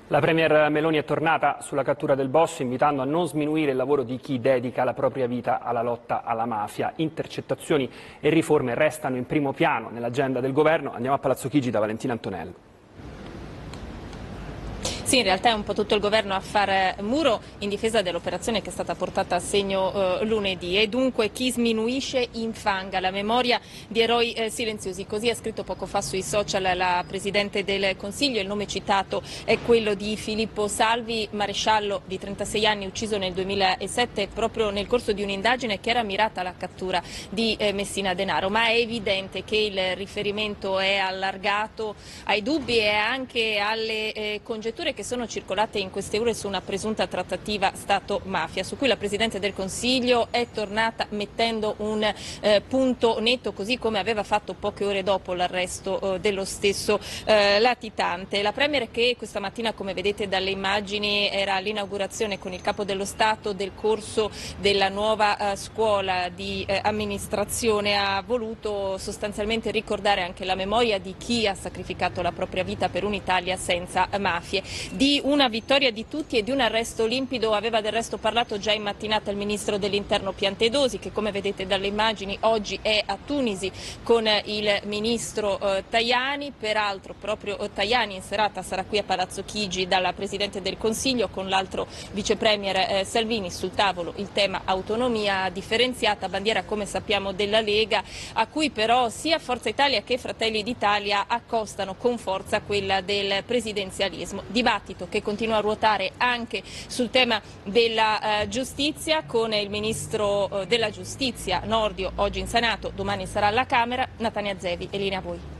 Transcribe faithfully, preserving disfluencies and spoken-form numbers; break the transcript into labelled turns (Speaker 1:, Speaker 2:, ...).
Speaker 1: La Premier Meloni è tornata sulla cattura del boss, invitando a non sminuire il lavoro di chi dedica la propria vita alla lotta alla mafia. Intercettazioni e riforme restano in primo piano nell'agenda del governo. Andiamo a Palazzo Chigi da Valentina Antonello.
Speaker 2: Sì, in realtà è un po' tutto il governo a fare muro in difesa dell'operazione che è stata portata a segno eh, lunedì, e dunque chi sminuisce infanga la memoria di eroi eh, silenziosi. Così ha scritto poco fa sui social la Presidente del Consiglio. Il nome citato è quello di Filippo Salvi, maresciallo di trentasei anni, ucciso nel duemilasette proprio nel corso di un'indagine che era mirata alla cattura di eh, Messina Denaro. Ma è evidente che il riferimento è allargato ai dubbi e anche alle eh, congetture che sono circolate in queste ore su una presunta trattativa Stato-mafia, su cui la Presidente del Consiglio è tornata mettendo un eh, punto netto, così come aveva fatto poche ore dopo l'arresto eh, dello stesso eh, latitante. La Premier, che questa mattina, come vedete dalle immagini, era all'inaugurazione con il Capo dello Stato del corso della nuova eh, scuola di eh, amministrazione, ha voluto sostanzialmente ricordare anche la memoria di chi ha sacrificato la propria vita per un'Italia senza mafie. Di una vittoria di tutti e di un arresto limpido aveva del resto parlato già in mattinata il Ministro dell'Interno Piantedosi, che come vedete dalle immagini oggi è a Tunisi con il Ministro eh, Tajani. Peraltro proprio eh, Tajani in serata sarà qui a Palazzo Chigi dalla Presidente del Consiglio con l'altro Vice Premier eh, Salvini. Sul tavolo il tema autonomia differenziata, bandiera come sappiamo della Lega, a cui però sia Forza Italia che Fratelli d'Italia accostano con forza quella del presidenzialismo. Dibattito che continua a ruotare anche sul tema della eh, giustizia, con il Ministro eh, della Giustizia Nordio oggi in Senato, domani sarà alla Camera. Natania Zevi, e linea a voi.